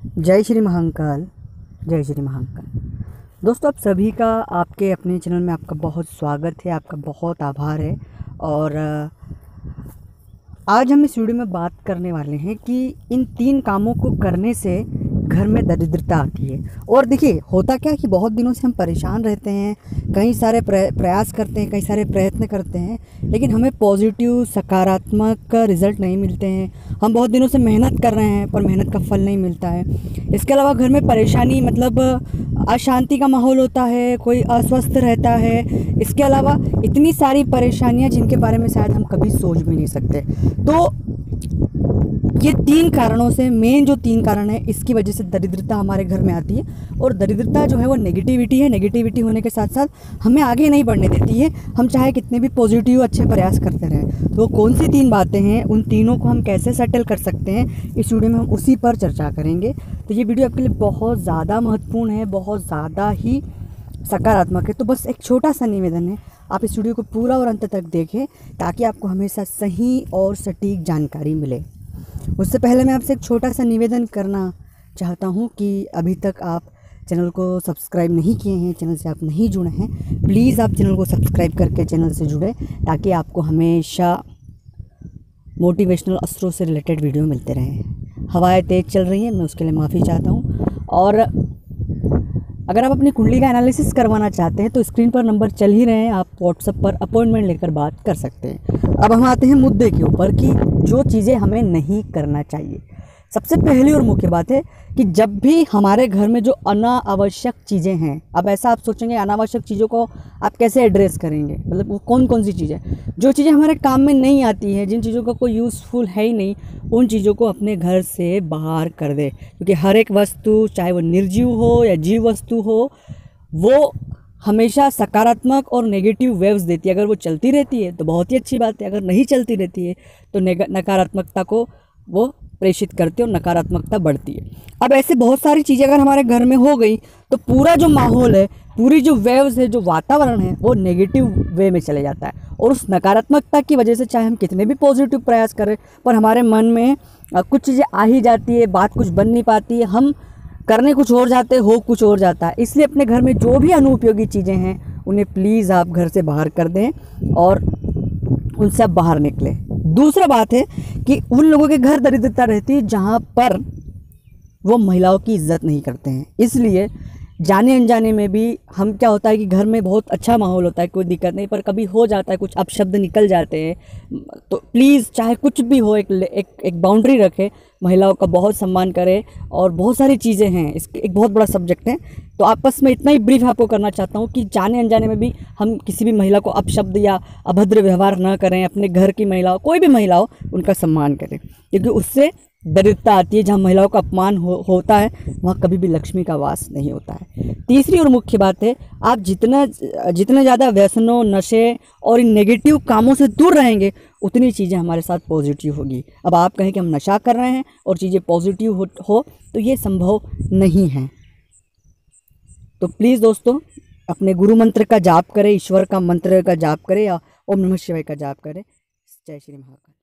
जय श्री महाकाल। जय श्री महाकाल। दोस्तों, आप सभी का आपके अपने चैनल में आपका बहुत स्वागत है, आपका बहुत आभार है। और आज हम इस वीडियो में बात करने वाले हैं कि इन 3 कामों को करने से घर में दरिद्रता आती है। और देखिए, होता क्या है कि बहुत दिनों से हम परेशान रहते हैं, कई सारे प्रयास करते हैं, कई सारे प्रयत्न करते हैं, लेकिन हमें पॉजिटिव सकारात्मक रिज़ल्ट नहीं मिलते हैं। हम बहुत दिनों से मेहनत कर रहे हैं पर मेहनत का फल नहीं मिलता है। इसके अलावा घर में परेशानी मतलब अशांति का माहौल होता है, कोई अस्वस्थ रहता है। इसके अलावा इतनी सारी परेशानियां जिनके बारे में शायद हम कभी सोच भी नहीं सकते। तो ये 3 कारणों से, मेन जो 3 कारण है, इसकी वजह से दरिद्रता हमारे घर में आती है। और दरिद्रता जो है वो नेगेटिविटी है। नेगेटिविटी होने के साथ साथ हमें आगे नहीं बढ़ने देती है, हम चाहे कितने भी पॉजिटिव अच्छे प्रयास करते रहें। तो कौन सी 3 बातें हैं, उन तीनों को हम कैसे सेटल कर सकते हैं, इस वीडियो में हम उसी पर चर्चा करेंगे। तो ये वीडियो आपके लिए बहुत ज़्यादा महत्वपूर्ण है, बहुत ज़्यादा ही सकारात्मक है। तो बस एक छोटा सा निवेदन है, आप इस वीडियो को पूरा और अंत तक देखें ताकि आपको हमेशा सही और सटीक जानकारी मिले। उससे पहले मैं आपसे एक छोटा सा निवेदन करना चाहता हूं कि अभी तक आप चैनल को सब्सक्राइब नहीं किए हैं, चैनल से आप नहीं जुड़े हैं, प्लीज़ आप चैनल को सब्सक्राइब करके चैनल से जुड़ें ताकि आपको हमेशा मोटिवेशनल अस्त्रों से रिलेटेड वीडियो मिलते रहें। हवाएं तेज़ चल रही हैं, मैं उसके लिए माफ़ी चाहता हूँ। और अगर आप अपनी कुंडली का एनालिसिस करवाना चाहते हैं तो स्क्रीन पर नंबर चल ही रहे हैं, आप व्हाट्सएप पर अपॉइंटमेंट लेकर बात कर सकते हैं। अब हम आते हैं मुद्दे के ऊपर कि जो चीज़ें हमें नहीं करना चाहिए। सबसे पहली और मुख्य बात है कि जब भी हमारे घर में जो अनावश्यक चीज़ें हैं, अब ऐसा आप सोचेंगे अनावश्यक चीज़ों को आप कैसे एड्रेस करेंगे, मतलब वो कौन कौन सी चीज़ें, जो चीज़ें हमारे काम में नहीं आती हैं, जिन चीज़ों का कोई यूज़फुल है ही नहीं, उन चीज़ों को अपने घर से बाहर कर दे। क्योंकि हर एक वस्तु, चाहे वो निर्जीव हो या जीव वस्तु हो, वो हमेशा सकारात्मक और नेगेटिव वेव्स देती है। अगर वो चलती रहती है तो बहुत ही अच्छी बात है, अगर नहीं चलती रहती है तो नकारात्मकता को वो प्रेषित करती है और नकारात्मकता बढ़ती है। अब ऐसे बहुत सारी चीज़ें अगर हमारे घर में हो गई तो पूरा जो माहौल है, पूरी जो वेव्स है, जो वातावरण है, वो नेगेटिव वे में चले जाता है। और उस नकारात्मकता की वजह से चाहे हम कितने भी पॉजिटिव प्रयास करें पर हमारे मन में कुछ चीज़ें आ ही जाती है, बात कुछ बन नहीं पाती है, हम करने कुछ और जाते, हो कुछ और जाता है। इसलिए अपने घर में जो भी अनुपयोगी चीज़ें हैं उन्हें प्लीज़ आप घर से बाहर कर दें और उनसे आप बाहर निकलें। दूसरा बात है कि उन लोगों के घर दरिद्रता रहती है जहाँ पर वो महिलाओं की इज्जत नहीं करते हैं। इसलिए जाने अनजाने में भी हम, क्या होता है कि घर में बहुत अच्छा माहौल होता है, कोई दिक्कत नहीं, पर कभी हो जाता है कुछ अपशब्द निकल जाते हैं। तो प्लीज़ चाहे कुछ भी हो, एक बाउंड्री रखें, महिलाओं का बहुत सम्मान करें। और बहुत सारी चीज़ें हैं, इस एक बहुत बड़ा सब्जेक्ट है। तो आपस में इतना ही ब्रीफ आपको करना चाहता हूँ कि जाने अनजाने में भी हम किसी भी महिला को अपशब्द या अभद्र व्यवहार न करें। अपने घर की महिलाओं, कोई भी महिला हो, उनका सम्मान करें, क्योंकि उससे दरिद्रता आती है। जहाँ महिलाओं का अपमान होता है वहाँ कभी भी लक्ष्मी का वास नहीं होता है। तीसरी और मुख्य बात है, आप जितना ज़्यादा व्यसनों, नशे और इन नेगेटिव कामों से दूर रहेंगे उतनी चीज़ें हमारे साथ पॉजिटिव होगी। अब आप कहें कि हम नशा कर रहे हैं और चीज़ें पॉजिटिव हो तो ये संभव नहीं है। तो प्लीज़ दोस्तों, अपने गुरु मंत्र का जाप करें, ईश्वर का मंत्र का जाप करें या ओम नमः शिवाय का जाप करें। जय श्री महाकाल।